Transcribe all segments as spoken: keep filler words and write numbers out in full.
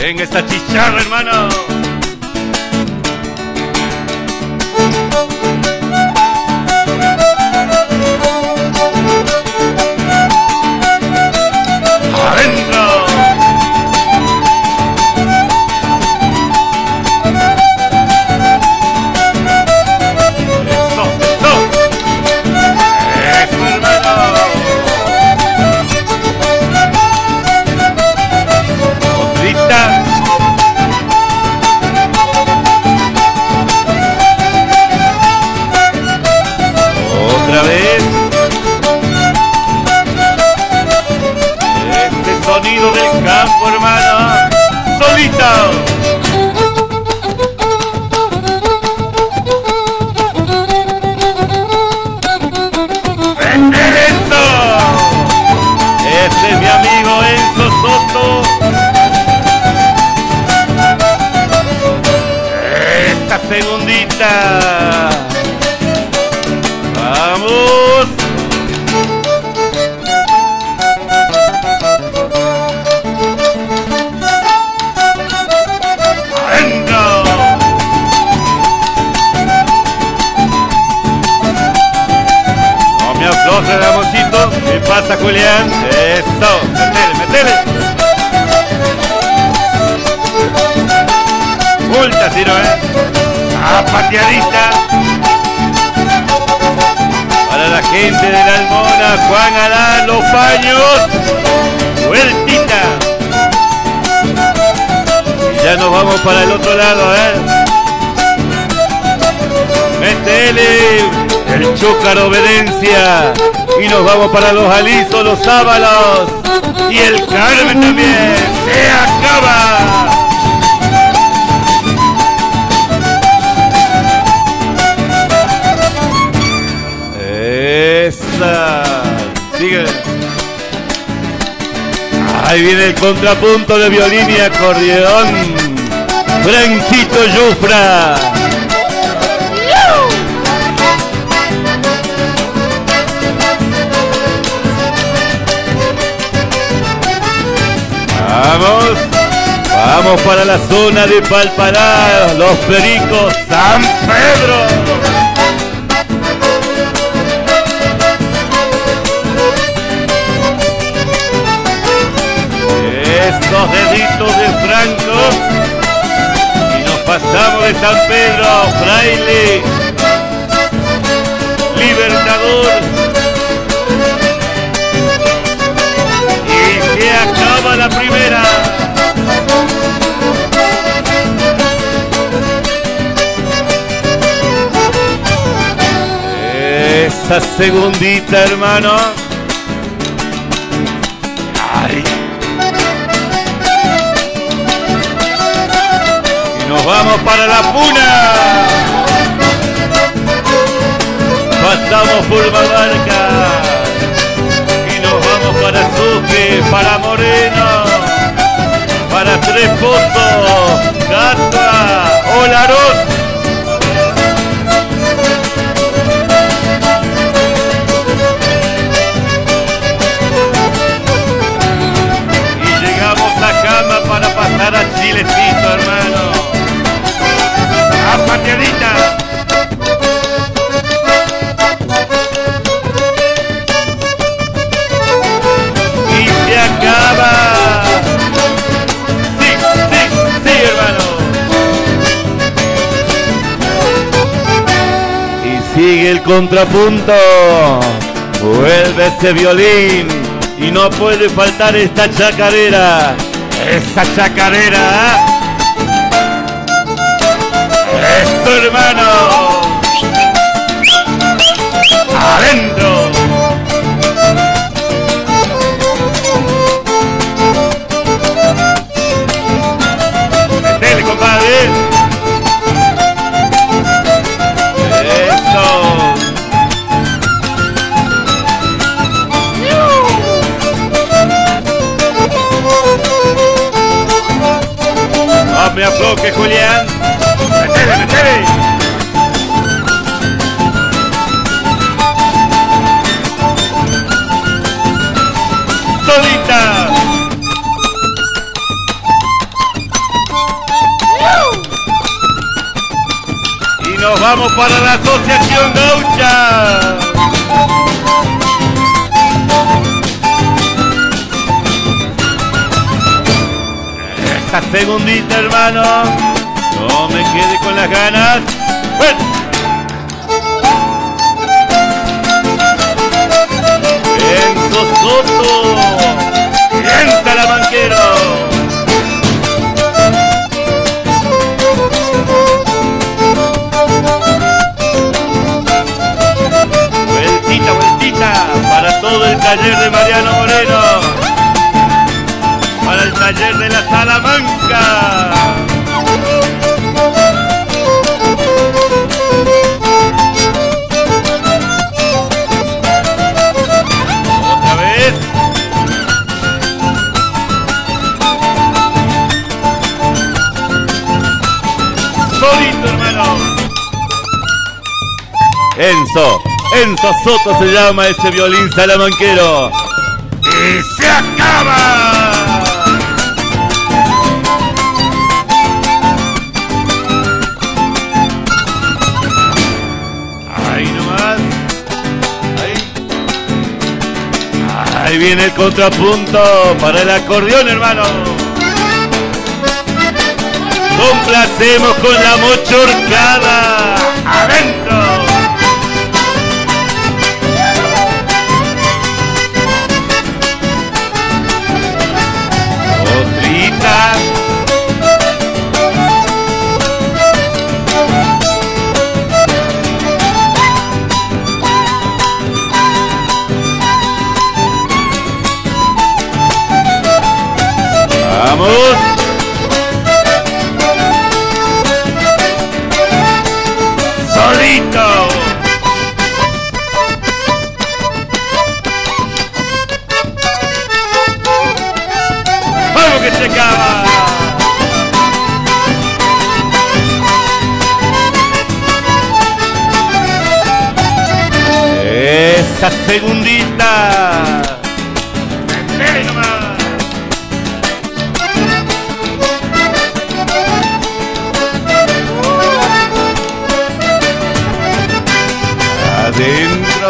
Venga esta chicharra, hermano. Otra vez. Este sonido del campo, hermano. Solito. ¡Enzo! Este es mi amigo Enzo Soto. Esta segundita. ¡Vamos! ¡Adentro! No me afloje, Ramoncito. ¿Qué pasa, Julián? Eso. Metele, metele. Multa, Ciro, ¿eh? ¡Ah, pateadita! Para la gente de la Almona, Juan Adán, los paños. Vueltita. Y ya nos vamos para el otro lado, ¿eh? Metele el Chúcaro Obedencia. Y nos vamos para los Alisos, los Sábalos. Y el Carmen también. ¡Se acaba! Esa. Sigue. Ahí viene el contrapunto de violín y acordeón. Franquito Yufra. Vamos. Vamos para la zona de Palpará. Los Pericos. San Pedro. Estos deditos de Franco. Y nos pasamos de San Pedro, Fraile, Libertador. Y se acaba la primera. Esa segundita, hermano. Ay. Nos vamos para la Puna. Pasamos por Babarca. Y nos vamos para Sucre, para Moreno, para Tres Pozos, Gata, Olaroz. Y llegamos a Cama para pasar a Chilecito, hermano. ¡A pateadita! Y se acaba. Sí, sí, sí, hermano. Y sigue el contrapunto. Vuelve ese violín. Y no puede faltar esta chacarera. Esa chacarera. ¡Eso, hermano! ¡Adentro! ¡Metele, compadre! ¡Eso! ¡No me afloje, Julián! ¡Metele, metele! ¡Solita! nos vamos para la Asociación Gaucha. Esta segundita, hermano. No me quede con las ganas. ¡Ven! Enzo Soto. Bien, Salamanquero. Vueltita, vueltita. Para todo el taller de Mariano Moreno. Para el taller de la Salamanca. Otra vez. Solito, hermano. Enzo, Enzo Soto se llama ese violín salamanquero. ¡Y se acaba! Ahí viene el contrapunto para el acordeón, hermano. Complacemos con la mochorcada. ¡Adentro! Otrita. ¡Vamos! ¡Solito! ¡Vamos que se acaba! Esa segundita. ¡Espere nomás! Adentro.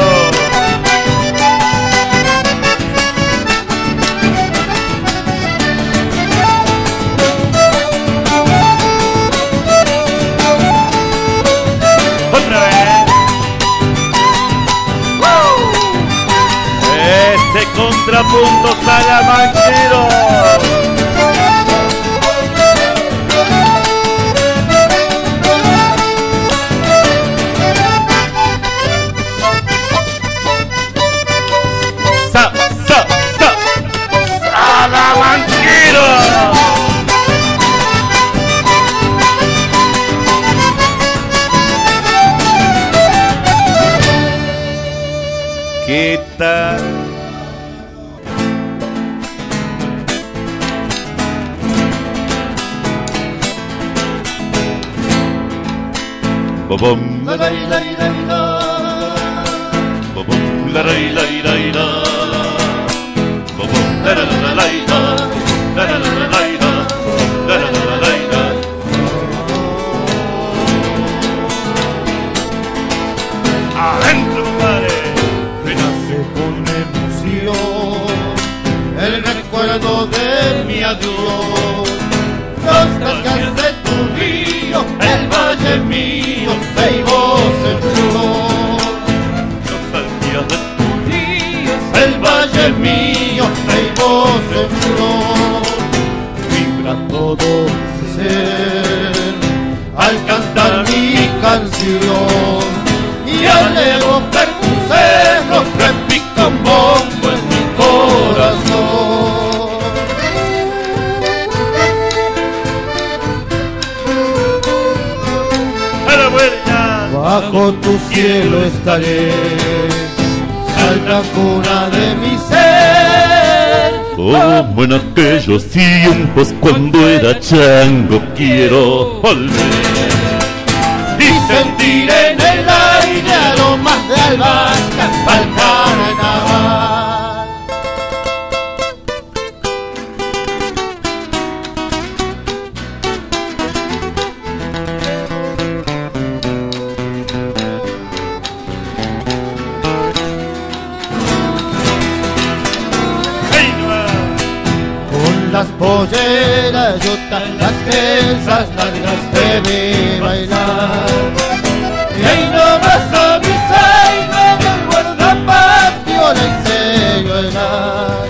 Otra vez. ¡Woo! Ese contrapunto salamanquero. ¿Qué tal? Bobom, la la la la la. Bobom, la la la la la. Bobom, la la la la la. La la la la la. La la la la la. Adentro, compadre. Renace con emoción el recuerdo de mi adiós. Nostalgias de tu río, el valle mío, Ceibos en flor. Nostalgia de tu río, el valle mío, Ceibos en flor. Vibra todo mi ser al cantar mi canción. Y alevo ver tu cerro, repica un bombo en mi corazón. a la vuelta. Bajo tu cielo estaré, salta cuna de mi ser. Como en aquellos tiempos cuando era chango quiero volver. Y sentir en el aire aromas de albahaca al carnaval. las polleras, yo tan las trenzas largas te vi bailar. Y ahí nomás a mi zaina del guardapatio la hice llorar.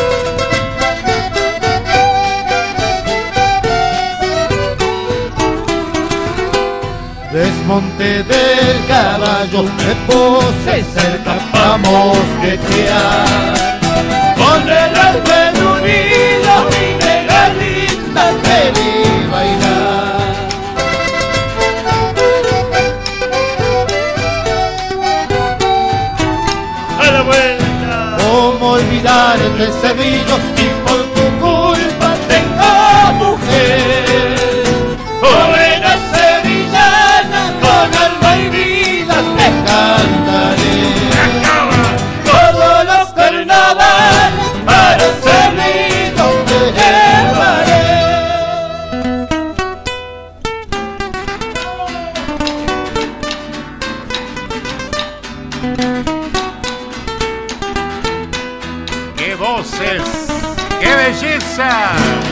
Desmonté del caballo, me puse cerca pa' mosquetear. Con el alma en un hilo, mi negra linda, te vi bailar. ¡A la vuelta! ¿Cómo olvidar este cerrillo si por tu culpa tengo mujer? Buena sevillana, con alma y vida te cantaré. Todos los carnavales para Cerrillo te llevaré. ¡Qué voces! ¡Qué belleza!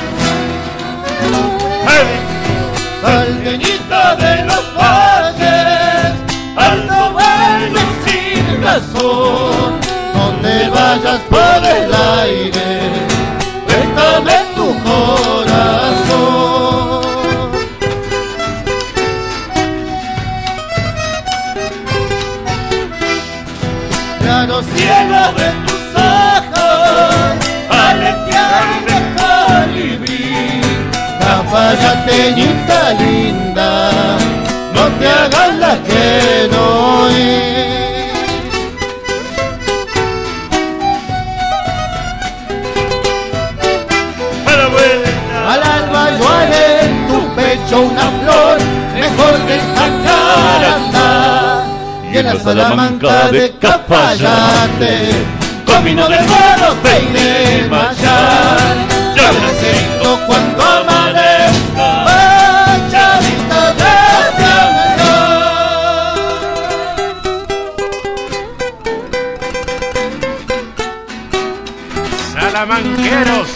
Salgueñita de los valles, al tomar sin razón, donde vayas por el aire, préstame tu corazón. Claro cielo de tus ojos, aletear de colibrí, capayateñita linda, no te hagas la que no es. ¡A la vuelta! Al alba yo haré en tu pecho una flor, mejor que el jacarandá. Y en la Salamanca de Cafayate, camino del mano te iré marchar. Ya necesito cuando amanezca, machadita de amor. Salamanqueros,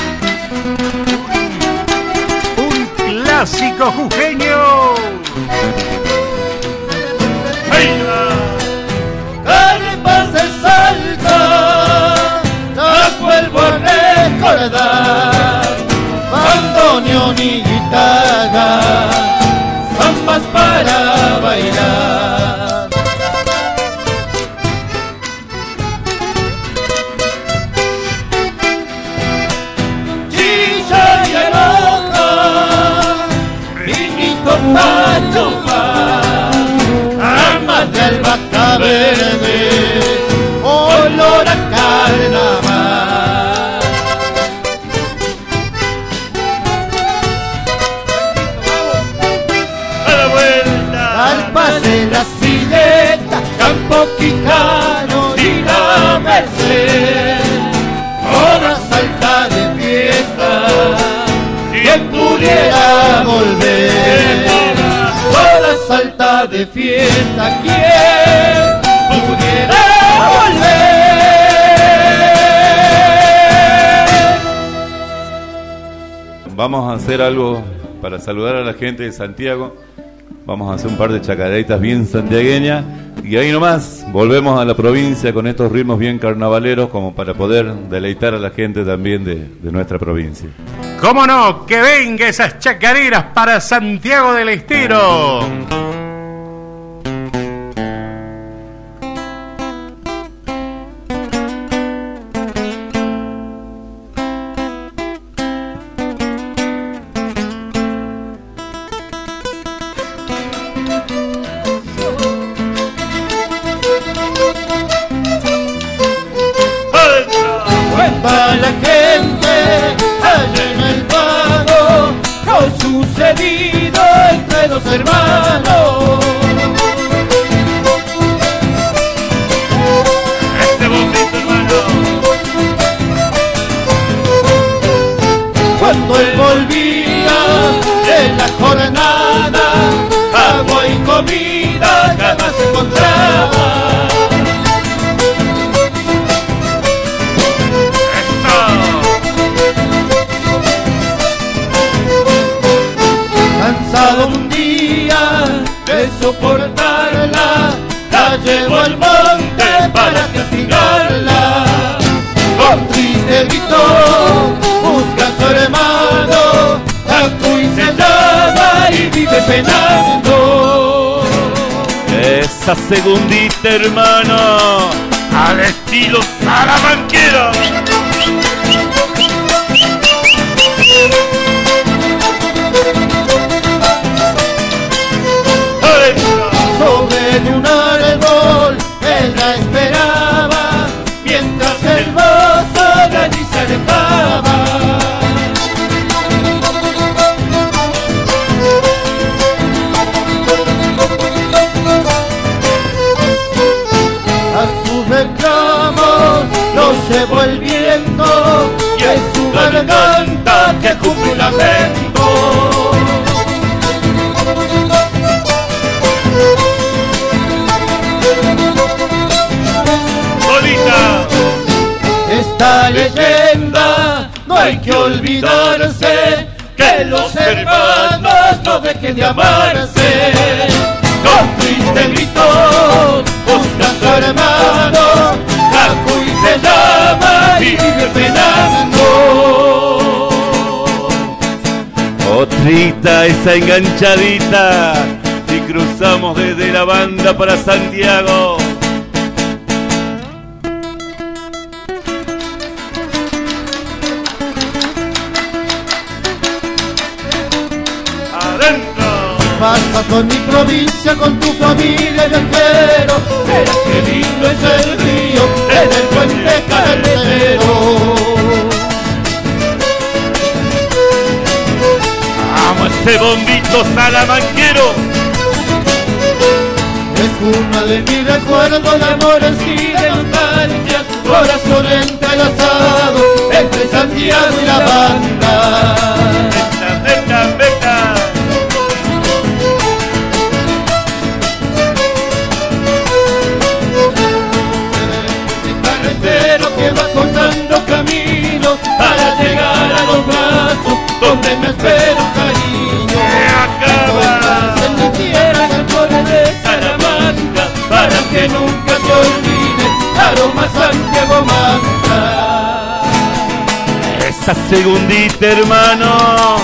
un clásico jujeño. Carepas de Salta, las vuelvo a recordar. Bandoneón y guitarra, zambas para bailar. Chilla y enoja, vinito pa' chupar. Armas de albahaca verde, olor a carnaval. ¡A la vuelta! Alpas de la Silleta, Campo Quijano y la Merced, hora salta de fiesta, quien pudiera volver. Hora salta de fiesta, quien pudiera volver. Vamos a hacer algo para saludar a la gente de Santiago. Vamos a hacer un par de chacareitas bien santiagueñas. Y ahí nomás volvemos a la provincia con estos ritmos bien carnavaleros, como para poder deleitar a la gente también de, de nuestra provincia. ¿Cómo no? Que venga esas chacareras para Santiago del Estero. Cuenta la gente allá en el pago lo sucedido entre los hermanos. Este bombito, hermano. Cuando él volvía de la jornada, agua y comida jamás encontraba. soportarla, la llevo al monte para castigarla. Con triste grito busca a su hermano, Tacuy se llama y vive penando. Esa segundita, hermano, al estilo salamanquero. Sobre de un árbol él la esperaba, mientras el mozo de allí se alejaba. A sus reclamos los llevó el viento, y en su garganta que cumple un lamento. Esta leyenda no hay que olvidarse, que los hermanos no dejen de amarse. Con triste grito busca a su hermano, Tacuy se llama y vive penando. Otrita, esa enganchadita, y cruzamos desde la banda para Santiago. Pasa con mi provincia, con tu familia viajero, verás que lindo es el río en el puente carretero. ¡Vamos ese bombito salamanquero! Es una de mis recuerdos de amores y de nostalgia, corazón entrelazado entre Santiago y la banda. ¡Veta, veta, veta! Que va cortando camino para llegar a los brazos donde me espera un cariño. ¡Se en mi tierra, en el pueblo de Salamanca, para que nunca te olvides, aroma Santiago Manta. Esa segundita, hermano.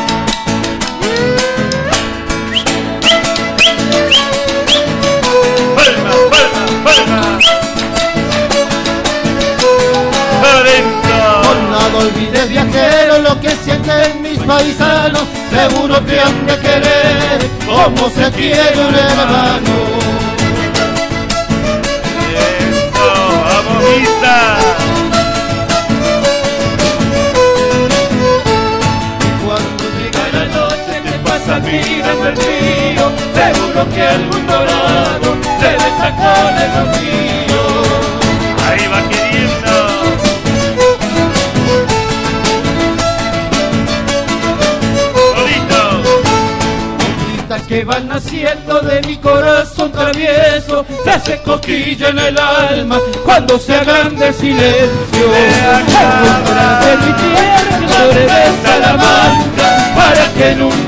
Palma, palma, palma. No olvides, viajero, lo que sienten mis paisanos, seguro te han de querer como se quiere un hermano. Eso, vamos, misa. Cuando llega la noche te pasas mirando el río, seguro que algún dorado se besa con el rocío. Ahí va queriendo. Que van naciendo de mi corazón travieso, se hace cosquilla en el alma cuando se hagan de silencio. De mi tierra, madre de Salamanca, para que nunca